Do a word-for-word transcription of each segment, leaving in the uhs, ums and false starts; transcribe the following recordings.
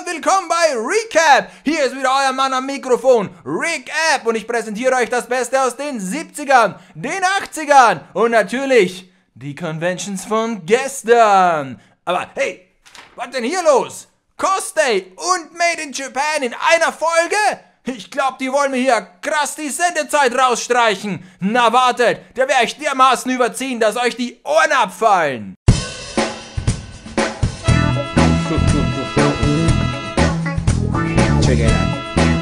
willkommen bei Recap. Hier ist wieder euer Mann am Mikrofon, Rick App, und ich präsentiere euch das Beste aus den siebzigern, den achtzigern und natürlich die Conventions von gestern. Aber hey, was denn hier los? Cosplay und Made in Japan in einer Folge? Ich glaube, die wollen mir hier krass die Sendezeit rausstreichen. Na wartet, der werde ich dermaßen überziehen, dass euch die Ohren abfallen. Check it out.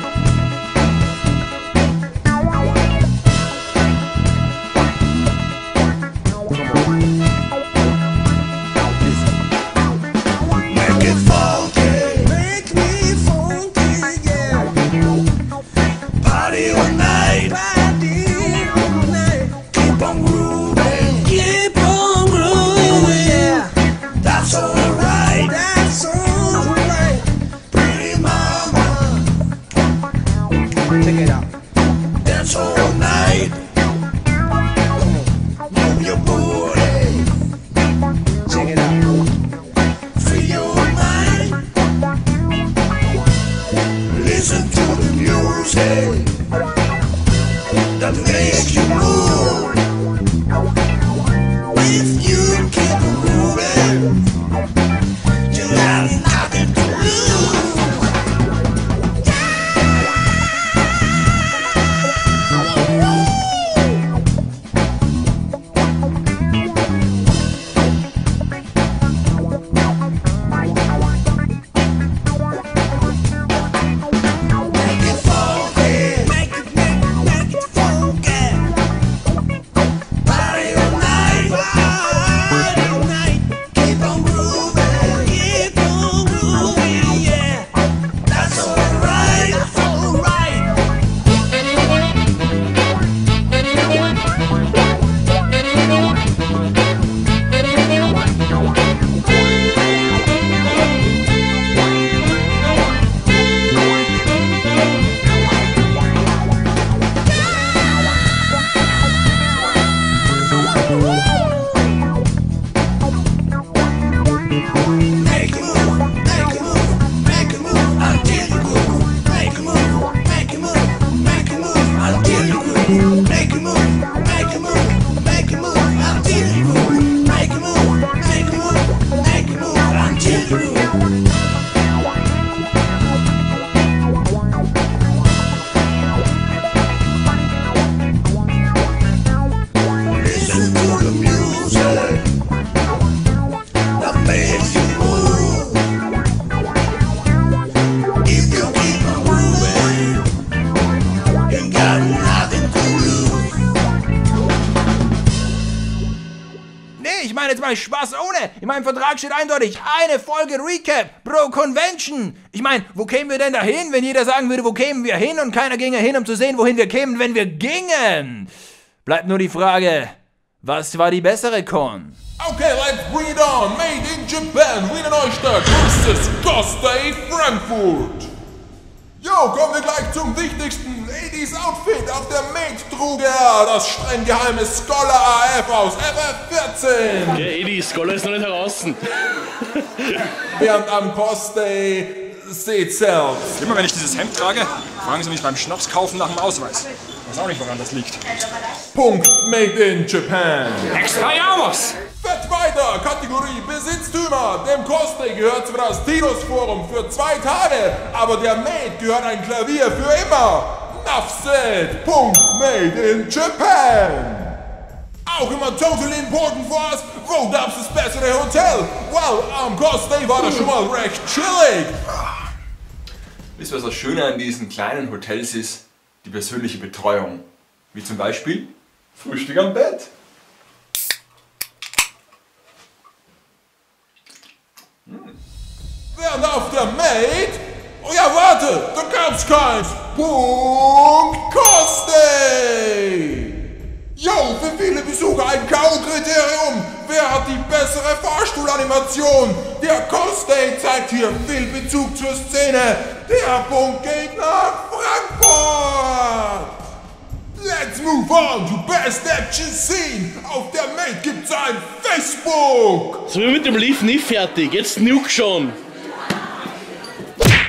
Check it out. Dance all night. Move your booty. Check it out. Free your mind. Listen to the music that makes you move. If you keep moving, you have nothing to lose. Ich meine jetzt mal Spaß ohne. In meinem Vertrag steht eindeutig eine Folge Recap pro Convention. Ich meine, wo kämen wir denn da hin, wenn jeder sagen würde, wo kämen wir hin, und keiner ginge hin, um zu sehen, wohin wir kämen, wenn wir gingen? Bleibt nur die Frage, was war die bessere Con? Okay, let's bring it on. Made in Japan, Wiener Neustadt versus Cosplay Frankfurt. Jo, kommen wir gleich zum wichtigsten achtziger Outfit. Auf der Maid trug er das streng geheime Scholar A F aus F F vierzehn. Okay, Edi, Scholar ist noch nicht heraus. Während am Cosplay seht selbst. Immer wenn ich dieses Hemd trage, fragen sie mich beim Schnapskaufen nach dem Ausweis. Ich weiß auch nicht, woran das liegt. Punkt Made in Japan. Extra Jamos! Fett weiter, Kategorie Besitztümer. Dem Cosplay gehört zwar das Tinos Forum für zwei Tage, aber der Maid gehört ein Klavier für immer. Enough said. Punkt Made in Japan. Auch immer totally important for us. Wo gab's das bessere Hotel? Well, am Cosplay war das schon mal recht chillig. Wisst ihr, was das Schöne an diesen kleinen Hotels ist? Die persönliche Betreuung. Wie zum Beispiel Frühstück am Bett. Hm. Während auf der Maid... Oh ja, warte, da gab's keins. Punkt Cosplay. Jo, für viele Besucher ein K O-Kriterium. Wer hat die bessere Fahrstuhlanimation? Der Cosplay zeigt hier viel Bezug zur Szene. Der Punkt geht nach Frankfurt. Let's move on to Best Action Scene. Auf der Maid gibt's ein Facebook. So, wir mit dem Leaf nie fertig. Jetzt Nuke schon.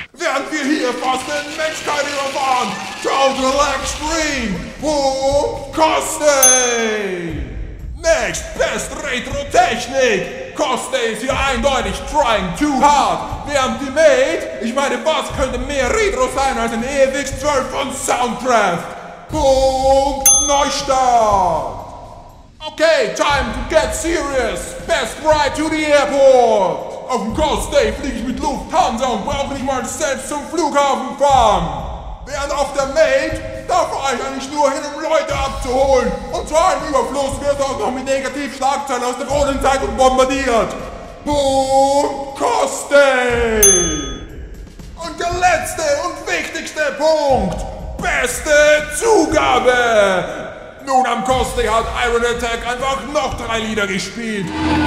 hier fast den Menschheit überfahren. Total Extreme. Boom, Kostey. Next, Best Retro-Technik. Kostey ist hier eindeutig trying too hard. Während die Mate, ich meine, was könnte mehr Retro sein als ein E F X zwölf von Soundcraft? Boom, Neustart. Okay, time to get serious. Best ride to the airport. Auf dem Kostey fliege ich mit Lufthansa und brauche nicht mal selbst zum Flughafen fahren. Während auf der Mate, da fahre ich eigentlich nur hin, um Leute abzuholen. Und zwar im Überfluss wird auch noch mit Negativschlagzeilen aus der Kronenzeitung bombardiert. Boom, Kostey. Und der letzte und wichtigste Punkt. Beste Zugabe. Nun am Kostey hat Iron Attack einfach noch drei Lieder gespielt.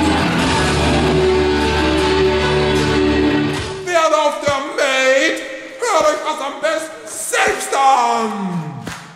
Während auf der Mate, hört euch was am besten selbst an!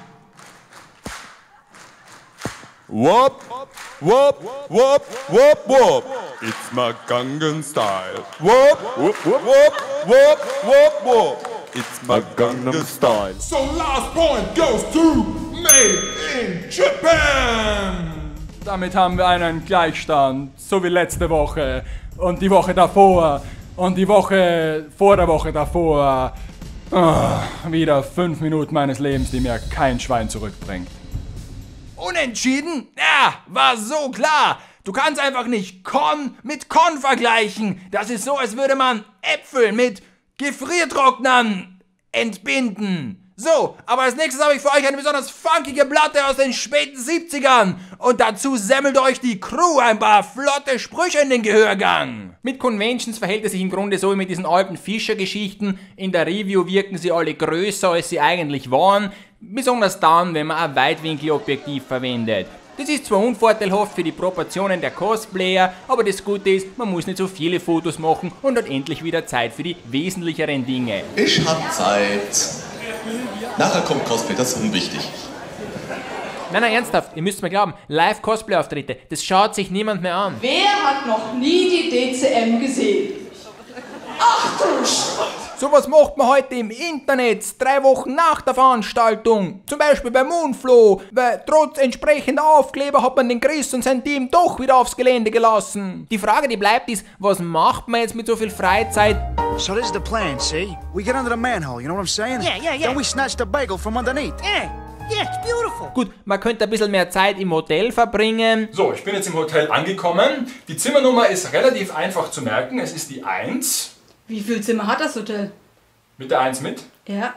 Whoop, whoop, whoop, whoop, whoop. It's my Gangnam Style. Whoop, whoop, whoop, whoop, whoop, whoop, whoop. It's my Gangnam Style. So last point goes to Made in Japan! Damit haben wir einen Gleichstand, so wie letzte Woche und die Woche davor und die Woche vor der Woche davor. Oh, wieder fünf Minuten meines Lebens, die mir kein Schwein zurückbringt. Unentschieden? Ja, war so klar. Du kannst einfach nicht Con mit Con vergleichen. Das ist so, als würde man Äpfel mit Gefriertrocknern entbinden. So, aber als nächstes habe ich für euch eine besonders funkige Platte aus den späten siebzigern. Und dazu semmelt euch die Crew ein paar flotte Sprüche in den Gehörgang. Mit Conventions verhält es sich im Grunde so wie mit diesen alten Fischer-Geschichten. In der Review wirken sie alle größer, als sie eigentlich waren. Besonders dann, wenn man ein Weitwinkelobjektiv verwendet. Das ist zwar unvorteilhaft für die Proportionen der Cosplayer, aber das Gute ist, man muss nicht so viele Fotos machen und hat endlich wieder Zeit für die wesentlicheren Dinge. Ich hab Zeit. Nachher kommt Cosplay, das ist unwichtig. Nein, nein, ernsthaft, ihr müsst mir glauben, Live-Cosplay-Auftritte, das schaut sich niemand mehr an. Wer hat noch nie die D C M gesehen? Ach du Sch... Sowas macht man heute im Internet, drei Wochen nach der Veranstaltung. Zum Beispiel bei Moonflow, weil trotz entsprechender Aufkleber hat man den Chris und sein Team doch wieder aufs Gelände gelassen. Die Frage, die bleibt, ist, was macht man jetzt mit so viel Freizeit? So this is the plan, see? We get under the manhole, you know what I'm saying? Yeah, yeah, yeah. Then we snatch the bagel from underneath. Yeah, yeah, it's beautiful. Gut, man könnte ein bisschen mehr Zeit im Hotel verbringen. So, ich bin jetzt im Hotel angekommen. Die Zimmernummer ist relativ einfach zu merken. Es ist die eins. Wie viel Zimmer hat das Hotel? Mit der eins mit? Ja.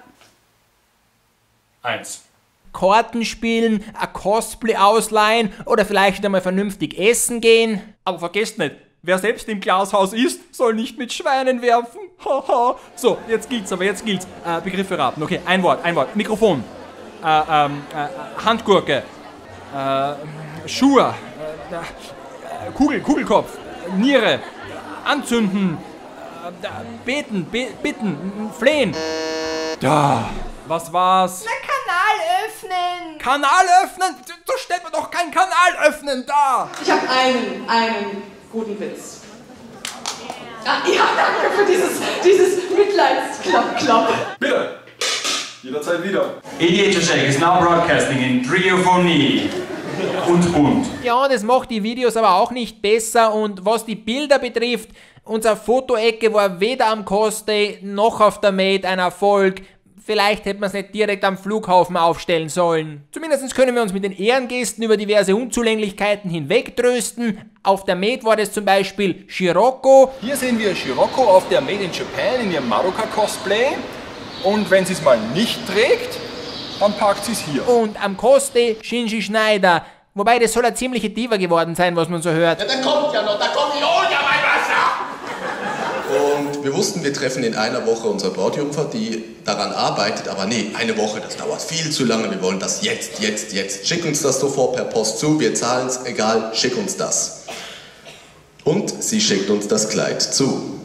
eins. Karten spielen, ein Cosplay ausleihen oder vielleicht einmal vernünftig essen gehen. Aber vergesst nicht, wer selbst im Glashaus ist, soll nicht mit Schweinen werfen. Haha. So, jetzt gilt's aber, jetzt gilt's. Äh, Begriffe raten. Okay, ein Wort, ein Wort. Mikrofon. Äh, ähm, äh, Handgurke. Äh, Schuhe. Äh, Kugel, Kugelkopf. Niere. Anzünden. Äh, beten, be bitten, flehen. Da. Was war's? Na, Kanal öffnen! Kanal öffnen? So stellt man doch keinen Kanal öffnen da! Ich habe einen, einen guten Witz. Ah, ja, danke für dieses, dieses Mitleidsklapp-Klapp. Bitte! Jederzeit wieder. Aviator Shake is now broadcasting in Triophonie. Und bunt. Ja, das macht die Videos aber auch nicht besser und was die Bilder betrifft, unsere Fotoecke war weder am Cosplay noch auf der Mate ein Erfolg. Vielleicht hätte man es nicht direkt am Flughafen aufstellen sollen. Zumindest können wir uns mit den Ehrengästen über diverse Unzulänglichkeiten hinwegtrösten. Auf der Mate war das zum Beispiel Shiroko. Hier sehen wir Shiroko auf der Made in Japan in ihrem Madoka-Cosplay. Und wenn sie es mal nicht trägt, dann packt sie es hier. Und am Cosplay Shinji Schneider. Wobei, das soll eine ziemliche Diva geworden sein, was man so hört. Ja, da kommt ja noch, da kommt ja, oh, ja, mein Wasser! Und wir wussten, wir treffen in einer Woche unsere Brautjungfer, die daran arbeitet, aber nee, eine Woche, das dauert viel zu lange, wir wollen das jetzt, jetzt, jetzt. Schick uns das sofort per Post zu, wir zahlen es, egal, schick uns das. Und sie schickt uns das Kleid zu.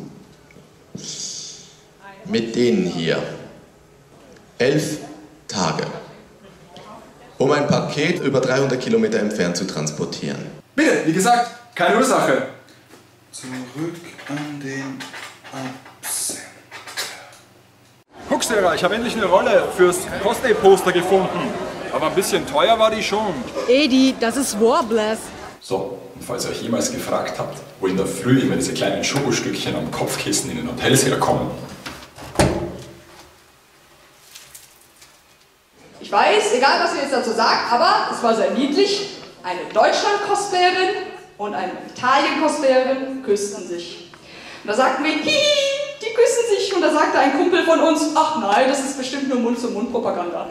Mit denen hier. Elf Tage. Um ein Paket über dreihundert Kilometer entfernt zu transportieren. Bitte, wie gesagt, keine Ursache. Zurück an den Absender. Huxera, ich habe endlich eine Rolle fürs Cosplay-Poster gefunden. Aber ein bisschen teuer war die schon. Edi, das ist Warbless. So, und falls ihr euch jemals gefragt habt, wo in der Früh immer diese kleinen Schokostückchen am Kopfkissen in den Hotels herkommen. Ich weiß, egal was ihr jetzt dazu sagt, aber es war sehr niedlich. Eine Deutschland-Cosplayerin und eine Italien-Cosplayerin küssten sich. Und da sagten wir, hihi, die küssen sich. Und da sagte ein Kumpel von uns, ach nein, das ist bestimmt nur Mund-zu-Mund-Propaganda.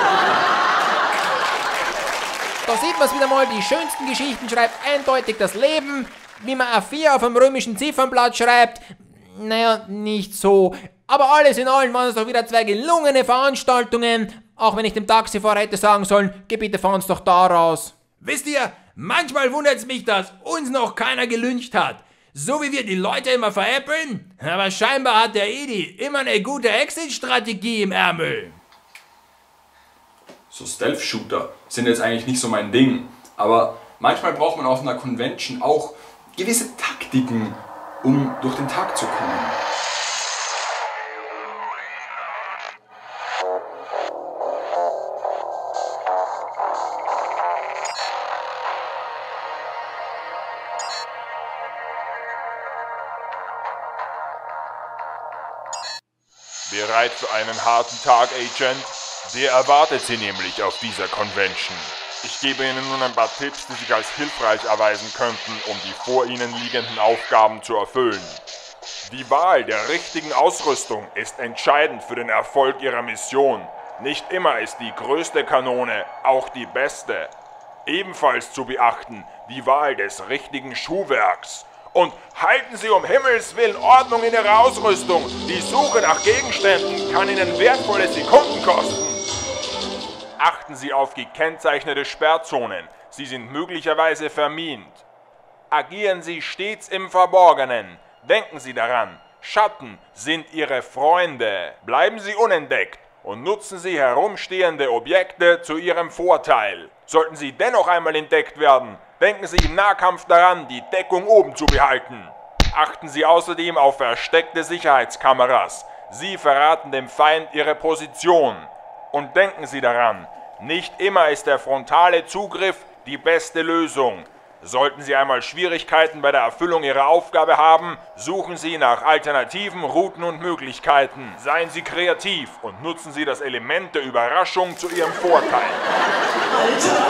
Da sieht man es wieder mal, die schönsten Geschichten schreibt eindeutig das Leben. Wie man A vier auf dem römischen Ziffernblatt schreibt, naja, nicht so. Aber alles in allem waren es doch wieder zwei gelungene Veranstaltungen. Auch wenn ich dem Taxifahrer hätte sagen sollen, geh bitte, fahr uns doch da raus. Wisst ihr, manchmal wundert es mich, dass uns noch keiner gelyncht hat. So wie wir die Leute immer veräppeln. Aber scheinbar hat der Edi immer eine gute Exit-Strategie im Ärmel. So Stealth-Shooter sind jetzt eigentlich nicht so mein Ding. Aber manchmal braucht man auf einer Convention auch gewisse Taktiken, um durch den Tag zu kommen. Bereit für einen harten Tag, Agent? Der erwartet Sie nämlich auf dieser Convention. Ich gebe Ihnen nun ein paar Tipps, die sich als hilfreich erweisen könnten, um die vor Ihnen liegenden Aufgaben zu erfüllen. Die Wahl der richtigen Ausrüstung ist entscheidend für den Erfolg Ihrer Mission. Nicht immer ist die größte Kanone auch die beste. Ebenfalls zu beachten die Wahl des richtigen Schuhwerks. Und halten Sie um Himmels Willen Ordnung in Ihrer Ausrüstung. Die Suche nach Gegenständen kann Ihnen wertvolle Sekunden kosten. Achten Sie auf gekennzeichnete Sperrzonen. Sie sind möglicherweise vermint. Agieren Sie stets im Verborgenen. Denken Sie daran, Schatten sind Ihre Freunde. Bleiben Sie unentdeckt und nutzen Sie herumstehende Objekte zu Ihrem Vorteil. Sollten Sie dennoch einmal entdeckt werden, denken Sie im Nahkampf daran, die Deckung oben zu behalten. Achten Sie außerdem auf versteckte Sicherheitskameras. Sie verraten dem Feind Ihre Position. Und denken Sie daran, nicht immer ist der frontale Zugriff die beste Lösung. Sollten Sie einmal Schwierigkeiten bei der Erfüllung Ihrer Aufgabe haben, suchen Sie nach alternativen Routen und Möglichkeiten. Seien Sie kreativ und nutzen Sie das Element der Überraschung zu Ihrem Vorteil. Alter!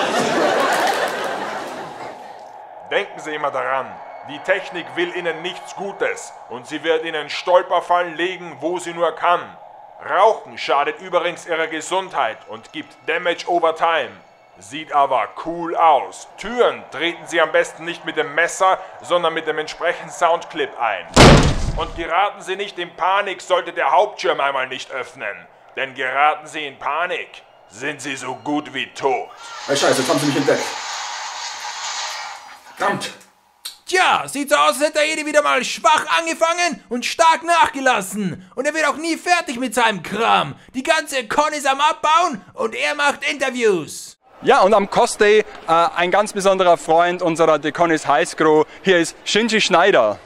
Denken Sie immer daran, die Technik will Ihnen nichts Gutes und sie wird Ihnen Stolperfallen legen, wo sie nur kann. Rauchen schadet übrigens Ihrer Gesundheit und gibt Damage over time. Sieht aber cool aus. Türen treten Sie am besten nicht mit dem Messer, sondern mit dem entsprechenden Soundclip ein. Und geraten Sie nicht in Panik, sollte der Hauptschirm einmal nicht öffnen. Denn geraten Sie in Panik, sind Sie so gut wie tot. Hey Scheiße, jetzt haben Sie mich entdeckt. Verdammt! Tja, sieht so aus, als hätte der Edi wieder mal schwach angefangen und stark nachgelassen. Und er wird auch nie fertig mit seinem Kram. Die ganze Con ist am Abbauen und er macht Interviews. Ja, und am Cosplay äh, ein ganz besonderer Freund unserer Deconis High Crew. Hier ist Shinji Schneider.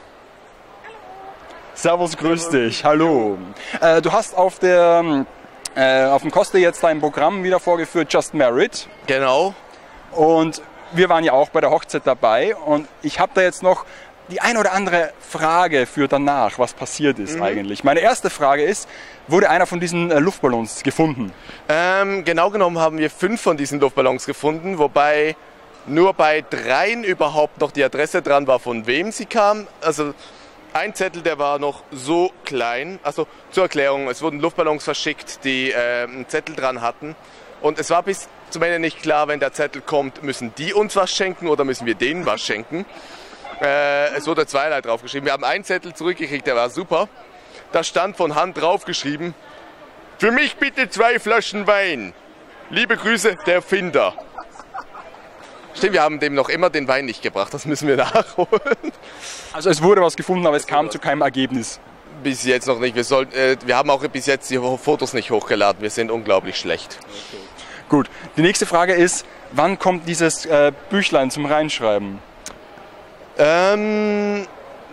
Servus, grüß dich, hallo. Äh, du hast auf, der, äh, auf dem Cosplay jetzt dein Programm wieder vorgeführt, Just Married. Genau. Und wir waren ja auch bei der Hochzeit dabei und ich habe da jetzt noch die ein oder andere Frage für danach, was passiert ist mhm. eigentlich. Meine erste Frage ist, wurde einer von diesen äh, Luftballons gefunden? Ähm, genau genommen haben wir fünf von diesen Luftballons gefunden, wobei nur bei dreien überhaupt noch die Adresse dran war, von wem sie kam. Also ein Zettel, der war noch so klein. Also zur Erklärung, es wurden Luftballons verschickt, die äh, einen Zettel dran hatten. Und es war bis zum Ende nicht klar, wenn der Zettel kommt, müssen die uns was schenken oder müssen wir denen was schenken. Äh, es wurde zweierlei draufgeschrieben. Wir haben einen Zettel zurückgekriegt, der war super. Da stand von Hand draufgeschrieben, für mich bitte zwei Flaschen Wein. Liebe Grüße, der Erfinder. Stimmt, wir haben dem noch immer den Wein nicht gebracht, das müssen wir nachholen. Also es wurde was gefunden, aber es kam zu keinem Ergebnis. Bis jetzt noch nicht. Wir, sollten, äh, wir haben auch bis jetzt die Fotos nicht hochgeladen, wir sind unglaublich schlecht. Okay. Gut, die nächste Frage ist, wann kommt dieses äh, Büchlein zum Reinschreiben? Ähm,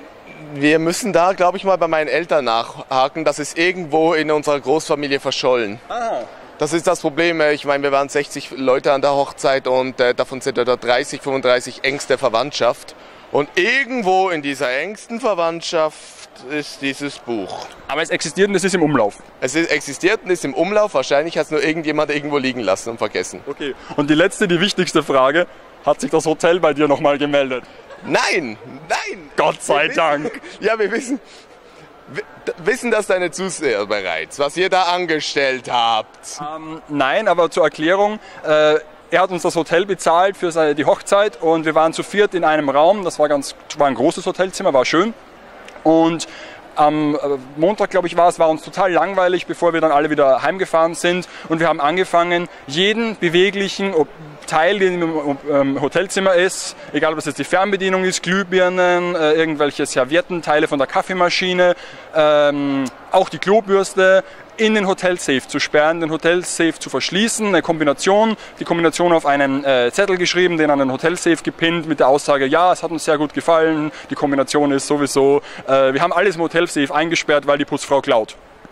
Wir müssen da, glaube ich, mal bei meinen Eltern nachhaken. Das ist irgendwo in unserer Großfamilie verschollen. Ah. Das ist das Problem. Ich meine, wir waren sechzig Leute an der Hochzeit und äh, davon sind etwa dreißig, fünfunddreißig engste Verwandtschaft. Und irgendwo in dieser engsten Verwandtschaft ist dieses Buch. Aber es existiert und es ist im Umlauf. Es ist, existiert und ist im Umlauf. Wahrscheinlich hat es nur irgendjemand irgendwo liegen lassen und vergessen. Okay. Und die letzte, die wichtigste Frage. Hat sich das Hotel bei dir nochmal gemeldet? Nein, nein. Gott sei wir Dank. Wissen, ja, wir wissen, wir wissen das deine Zuseher bereits, was ihr da angestellt habt. Ähm, nein, aber zur Erklärung. Äh, er hat uns das Hotel bezahlt für seine, die Hochzeit und wir waren zu viert in einem Raum. Das war, ganz, war ein großes Hotelzimmer, war schön. Und am Montag, glaube ich, war es, war uns total langweilig, bevor wir dann alle wieder heimgefahren sind. Und wir haben angefangen, jeden beweglichen Teil, der im Hotelzimmer ist, egal ob das jetzt die Fernbedienung ist, Glühbirnen, irgendwelche Servietten, Teile von der Kaffeemaschine, ähm, auch die Klobürste, in den Hotelsafe zu sperren, den Hotelsafe zu verschließen, eine Kombination, die Kombination auf einen äh, Zettel geschrieben, den an den Hotelsafe gepinnt mit der Aussage, ja, es hat uns sehr gut gefallen, die Kombination ist sowieso, äh, wir haben alles im Hotelsafe eingesperrt, weil die Putzfrau klaut.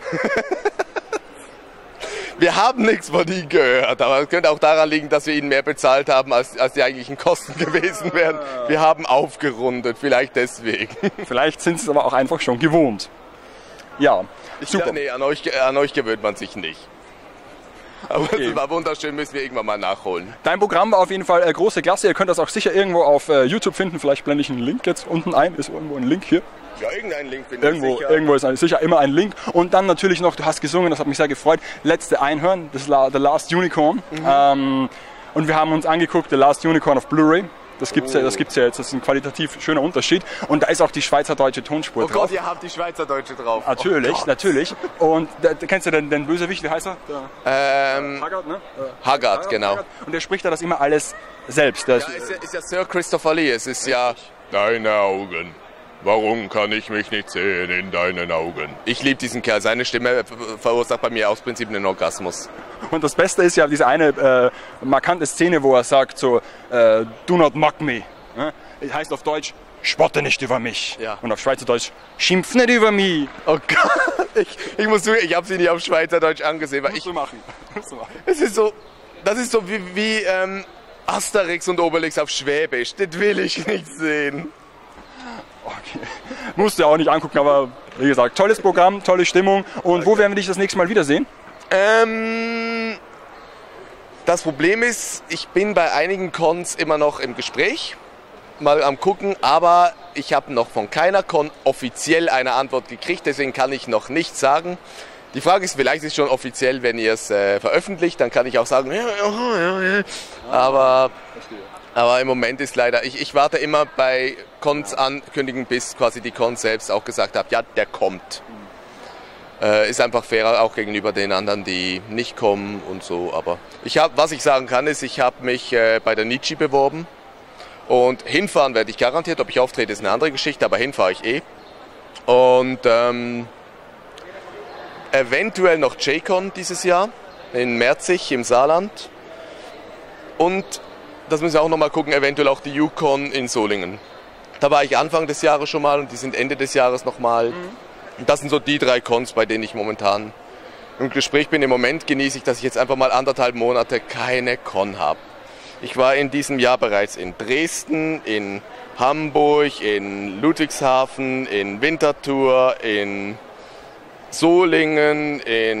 Wir haben nichts von ihnen gehört, aber es könnte auch daran liegen, dass wir ihnen mehr bezahlt haben, als, als die eigentlichen Kosten gewesen wären. Wir haben aufgerundet, vielleicht deswegen. Vielleicht sind sie es aber auch einfach schon gewohnt. Ja. Super. Ja, nee, an euch, an euch gewöhnt man sich nicht. Aber okay. Es war wunderschön, müssen wir irgendwann mal nachholen. Dein Programm war auf jeden Fall äh, große Klasse. Ihr könnt das auch sicher irgendwo auf äh, YouTube finden. Vielleicht blende ich einen Link jetzt unten ein. Ist irgendwo ein Link hier? Ja, irgendein Link finde irgendwo, ich sicher. Irgendwo ist ein, sicher immer ein Link. Und dann natürlich noch, du hast gesungen, das hat mich sehr gefreut. Letzte Einhörn, das La The Last Unicorn. Mhm. Ähm, und wir haben uns angeguckt, The Last Unicorn auf Blu-ray. Das gibt's ja, das gibt's ja jetzt, das ist ein qualitativ schöner Unterschied. Und da ist auch die schweizerdeutsche Tonspur oh drauf. Oh Gott, ihr habt die schweizerdeutsche drauf. Natürlich, oh natürlich. Und da, kennst du den, den Bösewicht, wie heißt er? Der, ähm, Haggard, ne? Haggard, Haggard, genau. Haggard. Und der spricht da das immer alles selbst. Das ja, ist ja, ist ja Sir Christopher Lee, es ist ja... Deine Augen. Warum kann ich mich nicht sehen in deinen Augen? Ich liebe diesen Kerl. Seine Stimme verursacht bei mir aus Prinzip einen Orgasmus. Und das Beste ist ja diese eine äh, markante Szene, wo er sagt so, äh, do not mock me. Ja? Das heißt auf Deutsch, spotte nicht über mich. Ja. Und auf Schweizerdeutsch, schimpf nicht über mich. Oh Gott, ich, ich muss zugeben, ich habe sie nicht auf Schweizerdeutsch angesehen. Weil Musst ich, du machen. Musst du machen. Es ist so, das ist so wie, wie ähm, Asterix und Obelix auf Schwäbisch. Das will ich nicht sehen. Okay. Musst du ja auch nicht angucken, aber wie gesagt, tolles Programm, tolle Stimmung. Und okay. Wo werden wir dich das nächste Mal wiedersehen? Ähm, das Problem ist, ich bin bei einigen Cons immer noch im Gespräch, mal am gucken, aber ich habe noch von keiner Con offiziell eine Antwort gekriegt, deswegen kann ich noch nichts sagen. Die Frage ist, vielleicht ist es schon offiziell, wenn ihr es äh, veröffentlicht, dann kann ich auch sagen, ja, ja, ja, ja. Aber... Aber im Moment ist leider, ich, ich warte immer bei Cons ankündigen, bis quasi die Con selbst auch gesagt hat, ja, der kommt. Äh, ist einfach fairer auch gegenüber den anderen, die nicht kommen und so. Aber ich hab, was ich sagen kann, ist, ich habe mich äh, bei der Nietzsche beworben. Und hinfahren werde ich garantiert, ob ich auftrete, ist eine andere Geschichte, aber hinfahre ich eh. Und ähm, eventuell noch J-Con dieses Jahr, in Merzig im Saarland. Und das müssen wir auch noch mal gucken, eventuell auch die U-Con in Solingen. Da war ich Anfang des Jahres schon mal und die sind Ende des Jahres noch mal. Und das sind so die drei Cons, bei denen ich momentan im Gespräch bin. Im Moment genieße ich, dass ich jetzt einfach mal anderthalb Monate keine Con habe. Ich war in diesem Jahr bereits in Dresden, in Hamburg, in Ludwigshafen, in Winterthur, in Solingen,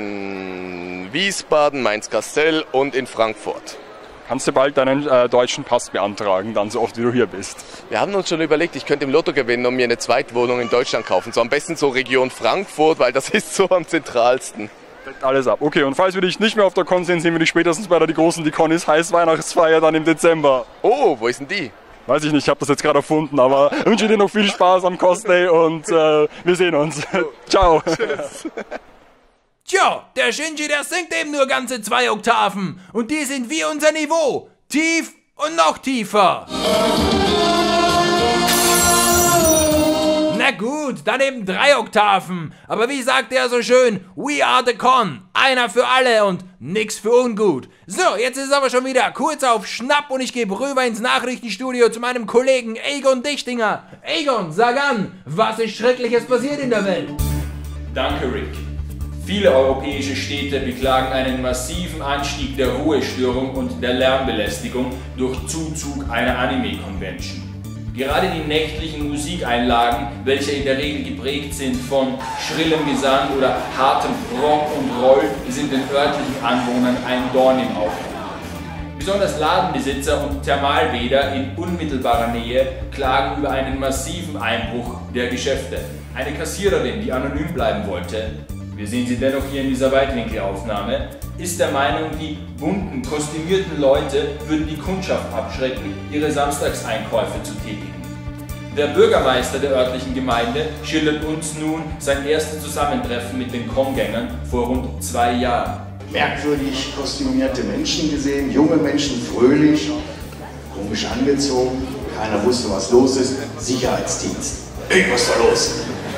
in Wiesbaden, Mainz-Kastell und in Frankfurt. Kannst du bald deinen äh, deutschen Pass beantragen, dann so oft wie du hier bist? Wir haben uns schon überlegt, ich könnte im Lotto gewinnen und mir eine Zweitwohnung in Deutschland kaufen. So am besten so Region Frankfurt, weil das ist so am zentralsten. Deckt alles ab. Okay, und falls wir dich nicht mehr auf der Con sehen, sehen wir dich spätestens bei der Die Großen, die Con ist heiß Weihnachtsfeier dann im Dezember. Oh, wo ist denn die? Weiß ich nicht, ich habe das jetzt gerade erfunden, aber wünsche dir noch viel Spaß am Cosplay und äh, wir sehen uns. Oh. Ciao. Tschüss. Tja, der Shinji, der singt eben nur ganze zwei Oktaven. Und die sind wie unser Niveau. Tief und noch tiefer. Na gut, dann eben drei Oktaven. Aber wie sagt er so schön, we are the Con. Einer für alle und nix für ungut. So, jetzt ist es aber schon wieder kurz auf Schnapp und ich gebe rüber ins Nachrichtenstudio zu meinem Kollegen Egon Dichtinger. Egon, sag an, was ist Schreckliches passiert in der Welt? Danke, Rick. Viele europäische Städte beklagen einen massiven Anstieg der Ruhestörung und der Lärmbelästigung durch Zuzug einer Anime-Convention. Gerade die nächtlichen Musikeinlagen, welche in der Regel geprägt sind von schrillem Gesang oder hartem Rock und Roll, sind den örtlichen Anwohnern ein Dorn im Auge. Besonders Ladenbesitzer und Thermalbäder in unmittelbarer Nähe klagen über einen massiven Einbruch der Geschäfte. Eine Kassiererin, die anonym bleiben wollte, wir sehen sie dennoch hier in dieser Weitwinkelaufnahme, ist der Meinung, die bunten, kostümierten Leute würden die Kundschaft abschrecken, ihre Samstagseinkäufe zu tätigen. Der Bürgermeister der örtlichen Gemeinde schildert uns nun sein erstes Zusammentreffen mit den Con-Gängern vor rund zwei Jahren. Merkwürdig kostümierte Menschen gesehen, junge Menschen, fröhlich, komisch angezogen, keiner wusste, was los ist. Sicherheitsdienst. Irgendwas ist da los.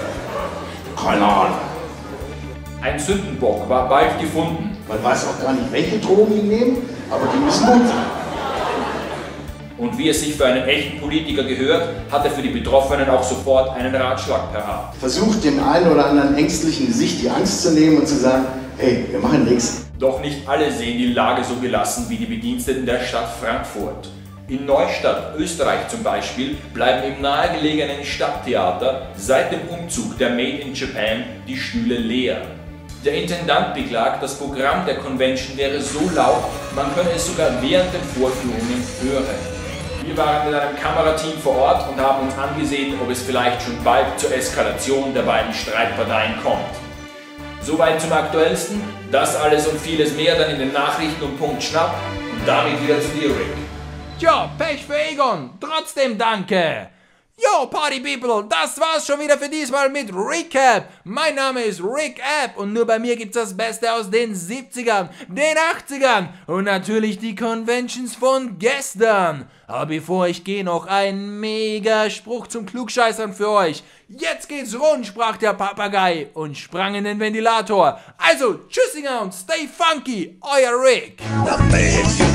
Keine Ahnung. Ein Sündenbock war bald gefunden. Man weiß auch gar nicht, welche Drogen die nehmen, aber die müssen gut sein. Und wie es sich für einen echten Politiker gehört, hat er für die Betroffenen auch sofort einen Ratschlag parat. Versucht dem einen oder anderen ängstlichen Gesicht die Angst zu nehmen und zu sagen, hey, wir machen nichts. Doch nicht alle sehen die Lage so gelassen wie die Bediensteten der Stadt Frankfurt. In Neustadt, Österreich zum Beispiel, bleiben im nahegelegenen Stadttheater seit dem Umzug der Made in Japan die Stühle leer. Der Intendant beklagt, das Programm der Convention wäre so laut, man könne es sogar während den Vorführungen hören. Wir waren mit einem Kamerateam vor Ort und haben uns angesehen, ob es vielleicht schon bald zur Eskalation der beiden Streitparteien kommt. Soweit zum Aktuellsten, das alles und vieles mehr dann in den Nachrichten um Punkt Schnapp und damit wieder zu dir, Rick. Tja, Pech für Egon, trotzdem danke. Yo, Party People, das war's schon wieder für diesmal mit Recap. Mein Name ist Rick App und nur bei mir gibt's das Beste aus den siebzigern, den achtzigern und natürlich die Conventions von gestern. Aber bevor ich gehe, noch ein mega Spruch zum Klugscheißern für euch. Jetzt geht's rund, sprach der Papagei und sprang in den Ventilator. Also, tschüssinger und stay funky, euer Rick.